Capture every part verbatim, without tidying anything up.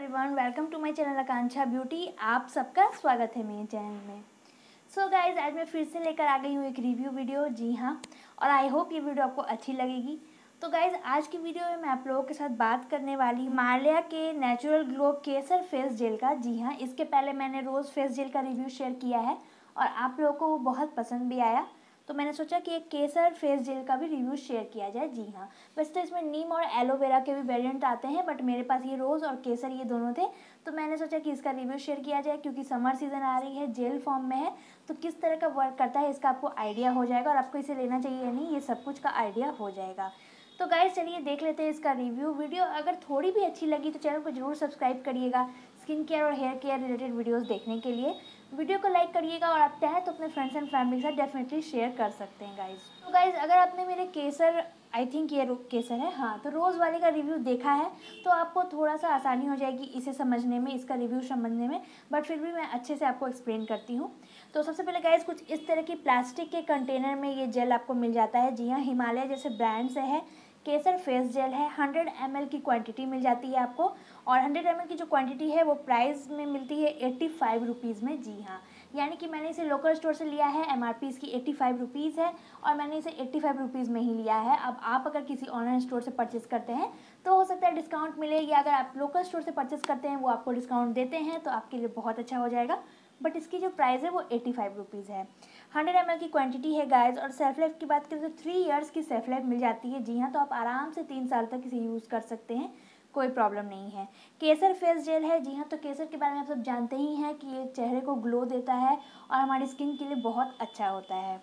Everyone, welcome to my channel Akanksha beauty. आप सबका स्वागत है मेरे चैनल में। सो so गाइज, आज मैं फिर से लेकर आ गई हूँ एक रिव्यू वीडियो। जी हाँ, और आई होप ये वीडियो आपको अच्छी लगेगी। तो गाइज, आज की वीडियो में मैं आप लोगों के साथ बात करने वाली हिमालय के natural glow Kesar face gel का। जी हाँ, इसके पहले मैंने रोज़ फेस जेल का रिव्यू शेयर किया है और आप लोगों को वो बहुत पसंद भी आया, तो मैंने सोचा कि एक केसर फेस जेल का भी रिव्यू शेयर किया जाए। जी हाँ, वैसे तो इसमें नीम और एलोवेरा के भी वेरिएंट आते हैं, बट मेरे पास ये रोज़ और केसर ये दोनों थे, तो मैंने सोचा कि इसका रिव्यू शेयर किया जाए। क्योंकि समर सीजन आ रही है, जेल फॉर्म में है, तो किस तरह का वर्क करता है इसका आपको आइडिया हो जाएगा और आपको इसे लेना चाहिए या नहीं, ये सब कुछ का आइडिया हो जाएगा। तो गाइस, चलिए देख लेते हैं इसका रिव्यू। वीडियो अगर थोड़ी भी अच्छी लगी तो चैनल को जरूर सब्सक्राइब करिएगा स्किन केयर और हेयर केयर रिलेटेड वीडियोस देखने के लिए। वीडियो को लाइक करिएगा और आप चाहें तो अपने फ्रेंड्स एंड फैमिली के साथ डेफिनेटली शेयर कर सकते हैं गाइस। तो गाइस, अगर आपने मेरे केसर, आई थिंक ये केसर है, हाँ, तो रोज़ वाले का रिव्यू देखा है तो आपको थोड़ा सा आसानी हो जाएगी इसे समझने में, इसका रिव्यू समझने में, बट फिर भी मैं अच्छे से आपको एक्सप्लेन करती हूँ। तो सबसे पहले गाइस, कुछ इस तरह की प्लास्टिक के कंटेनर में ये जेल आपको मिल जाता है। जी हाँ, हिमालय जैसे ब्रांड से है, केसर फेस जेल है। हंड्रेड एम एल की क्वांटिटी मिल जाती है आपको, और हंड्रेड एम एल की जो क्वांटिटी है वो प्राइस में मिलती है एट्टी फाइव रुपीज़ में। जी हाँ, यानी कि मैंने इसे लोकल स्टोर से लिया है, एम आर पी इसकी एट्टी फाइव रुपीज़ है और मैंने इसे एट्टी फाइव रुपीज़ में ही लिया है। अब आप अगर किसी ऑनलाइन स्टोर से परचेस करते हैं तो हो सकता है डिस्काउंट मिले, या अगर आप लोकल स्टोर से परचेस करते हैं वो आपको डिस्काउंट देते हैं तो आपके लिए बहुत अच्छा हो जाएगा। बट इसकी जो प्राइस है वो एट्टी फाइव रुपीज़ है। हंड्रेड एम एल की क्वांटिटी है गाइस। और सेल्फ लाइफ की बात करें तो थ्री इयर्स की सेल्फ लाइफ मिल जाती है। जी हाँ, तो आप आराम से तीन साल तक इसे यूज़ कर सकते हैं, कोई प्रॉब्लम नहीं है। केसर फेस जेल है। जी हाँ, तो केसर के बारे में आप सब जानते ही हैं कि ये चेहरे को ग्लो देता है और हमारी स्किन के लिए बहुत अच्छा होता है।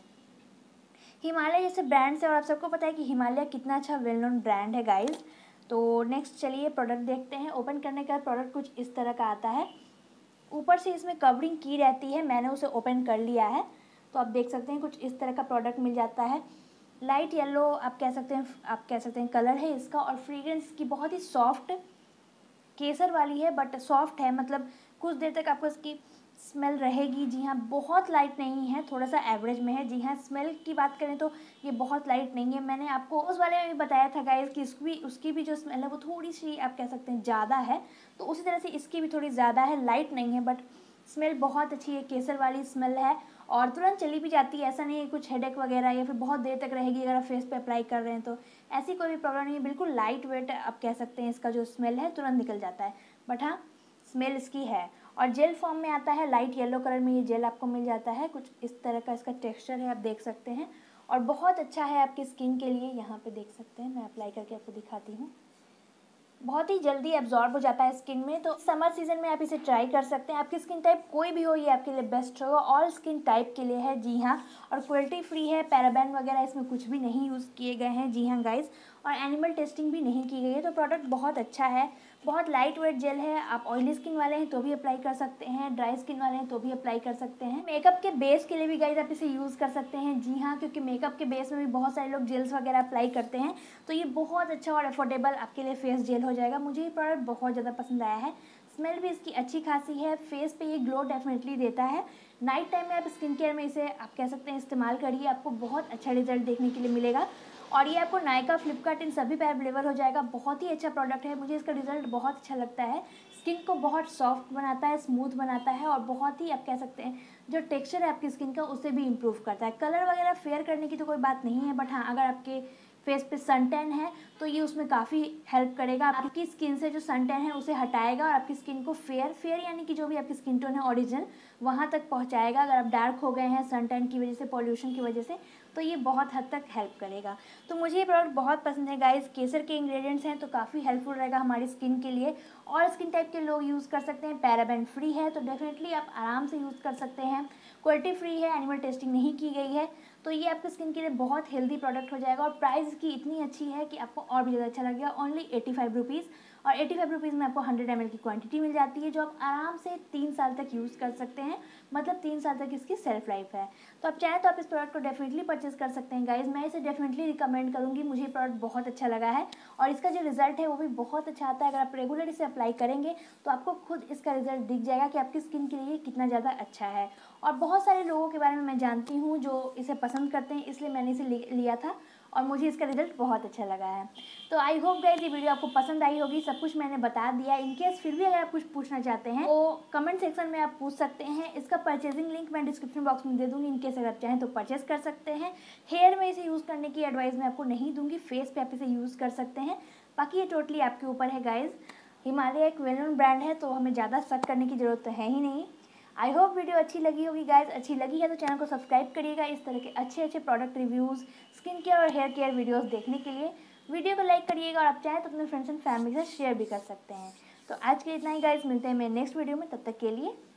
हिमालय जैसे ब्रांड से, और आप सबको पता है कि हिमालय कितना अच्छा वेल नोन ब्रांड है गाइस। तो नेक्स्ट चलिए प्रोडक्ट देखते हैं। ओपन करने का प्रोडक्ट कुछ इस तरह का आता है। ऊपर से इसमें कवरिंग की रहती है, मैंने उसे ओपन कर लिया है, तो आप देख सकते हैं कुछ इस तरह का प्रोडक्ट मिल जाता है। लाइट येलो आप कह सकते हैं, आप कह सकते हैं कलर है इसका, और फ्रेग्रेंस की बहुत ही सॉफ्ट केसर वाली है, बट सॉफ्ट है, मतलब कुछ देर तक आपको इसकी स्मेल रहेगी। जी हाँ, बहुत लाइट नहीं है, थोड़ा सा एवरेज में है। जी हाँ, स्मेल की बात करें तो ये बहुत लाइट नहीं है। मैंने आपको उस वाले में भी बताया था गाइस कि इसकी भी उसकी भी जो स्मेल है वो थोड़ी सी आप कह सकते हैं ज़्यादा है, तो उसी तरह से इसकी भी थोड़ी ज़्यादा है, लाइट नहीं है, बट स्मेल बहुत अच्छी है, केसर वाली स्मेल है और तुरंत चली भी जाती है। ऐसा नहीं है कुछ हेडेक वगैरह या फिर बहुत देर तक रहेगी अगर आप फेस पे अप्लाई कर रहे हैं, तो ऐसी कोई भी प्रॉब्लम नहीं है। बिल्कुल लाइट वेट आप कह सकते हैं, इसका जो स्मेल है तुरंत निकल जाता है, बट हाँ, स्मेल इसकी है। और जेल फॉर्म में आता है, लाइट येलो कलर में ये जेल आपको मिल जाता है। कुछ इस तरह का इसका टेक्सचर है, आप देख सकते हैं, और बहुत अच्छा है आपकी स्किन के लिए। यहाँ पे देख सकते हैं, मैं अप्लाई करके आपको दिखाती हूँ। बहुत ही जल्दी एब्जॉर्ब हो जाता है स्किन में, तो समर सीजन में आप इसे ट्राई कर सकते हैं। आपकी स्किन टाइप कोई भी हो, ये आपके लिए बेस्ट होगा। ऑल स्किन टाइप के लिए है। जी हाँ, और क्वालिटी फ्री है, पैराबेन वगैरह इसमें कुछ भी नहीं यूज़ किए गए हैं। जी हाँ गाइस, और एनिमल टेस्टिंग भी नहीं की गई है, तो प्रोडक्ट बहुत अच्छा है। बहुत लाइट वेट जेल है, आप ऑयली स्किन वाले हैं तो भी अप्लाई कर सकते हैं, ड्राई स्किन वाले हैं तो भी अप्लाई कर सकते हैं। मेकअप के बेस के लिए भी गाइस आप इसे यूज़ कर सकते हैं। जी हाँ, क्योंकि मेकअप के बेस में भी बहुत सारे लोग जेल्स वगैरह अप्लाई करते हैं, तो ये बहुत अच्छा और अफोर्डेबल आपके लिए फेस जेल हो जाएगा। मुझे ये प्रोडक्ट बहुत ज़्यादा पसंद आया है। स्मेल भी इसकी अच्छी खासी है, फेस पे ये ग्लो डेफिनेटली देता है। नाइट टाइम में आप स्किन केयर में इसे आप कह सकते हैं इस्तेमाल करिए, आपको बहुत अच्छा रिजल्ट देखने के लिए मिलेगा। और ये आपको नायका, फ्लिपकार्ट, इन सभी पे अवेलेबल हो जाएगा। बहुत ही अच्छा प्रोडक्ट है, मुझे इसका रिजल्ट बहुत अच्छा लगता है। स्किन को बहुत सॉफ्ट बनाता है, स्मूथ बनाता है, और बहुत ही आप कह सकते हैं जो टेक्सचर है आपकी स्किन का उसे भी इम्प्रूव करता है। कलर वगैरह फेयर करने की तो कोई बात नहीं है, बट हाँ, अगर आपके फेस पे सन टैन है तो ये उसमें काफ़ी हेल्प करेगा। आपकी स्किन से जो सन टैन है उसे हटाएगा और आपकी स्किन को फेयर फेयर यानी कि जो भी आपकी स्किन टोन है ओरिजिनल, वहाँ तक पहुँचाएगा। अगर आप डार्क हो गए हैं सन टैन की वजह से, पॉल्यूशन की वजह से, तो ये बहुत हद तक हेल्प करेगा। तो मुझे ये प्रोडक्ट बहुत पसंद है गाइस। केसर के इंग्रेडिएंट्स हैं तो काफ़ी हेल्पफुल रहेगा हमारी स्किन के लिए, और स्किन टाइप के लोग यूज़ कर सकते हैं। पैराबेन फ्री है, तो डेफिनेटली आप आराम से यूज़ कर सकते हैं। क्वालिटी फ्री है, एनिमल टेस्टिंग नहीं की गई है, तो ये आपकी स्किन के लिए बहुत हेल्दी प्रोडक्ट हो जाएगा। और प्राइस की इतनी अच्छी है कि आपको और भी ज़्यादा अच्छा लगेगा। ओनली एट्टी फाइव रुपीज़, और एट्टी फाइव रुपीज़ में आपको हंड्रेड एम एल की क्वांटिटी मिल जाती है, जो आप आराम से तीन साल तक यूज़ कर सकते हैं। मतलब तीन साल तक इसकी सेल्फ लाइफ है। तो आप चाहें तो आप इस प्रोडक्ट को डेफिनेटली परचेस कर सकते हैं गाइज। मैं इसे डेफिनेटली रिकमेंड करूँगी, मुझे ये प्रोडक्ट बहुत अच्छा लगा है, और इसका जो रिजल्ट है वो भी बहुत अच्छा आता है। अगर आप रेगुलर इसे अप्लाई करेंगे तो आपको खुद इसका रिजल्ट दिख जाएगा कि आपकी स्किन के लिए कितना ज़्यादा अच्छा है। और बहुत सारे लोगों के बारे में मैं जानती हूँ जो इसे पसंद करते हैं, इसलिए मैंने इसे लिया था। और मुझे इसका रिजल्ट बहुत अच्छा लगा है। तो आई होप गाइज ये वीडियो आपको पसंद आई होगी। सब कुछ मैंने बता दिया। इनकेस फिर भी अगर आप कुछ पूछना चाहते हैं तो कमेंट सेक्शन में आप पूछ सकते हैं। इसका परचेजिंग लिंक मैं डिस्क्रिप्शन बॉक्स में दे दूँगी। इनकेस अगर चाहें तो परचेस कर सकते हैं। हेयर में इसे यूज़ करने की एडवाइस मैं आपको नहीं दूँगी, फेस पे आप इसे यूज़ कर सकते हैं। बाकी ये टोटली आपके ऊपर है गाइज। हिमालय एक वेल नोन ब्रांड है तो हमें ज़्यादा शक करने की ज़रूरत तो है ही नहीं। आई होप वीडियो अच्छी लगी होगी गाइज। अच्छी लगी है तो चैनल को सब्सक्राइब करिएगा इस तरह के अच्छे अच्छे प्रोडक्ट रिव्यूज़, स्किन केयर और हेयर केयर वीडियोस देखने के लिए। वीडियो को लाइक करिएगा और आप चाहें तो अपने फ्रेंड्स एंड फैमिली से शेयर भी कर सकते हैं। तो आज के इतना ही गाइज, मिलते हैं मेरे नेक्स्ट वीडियो में। तब तक के लिए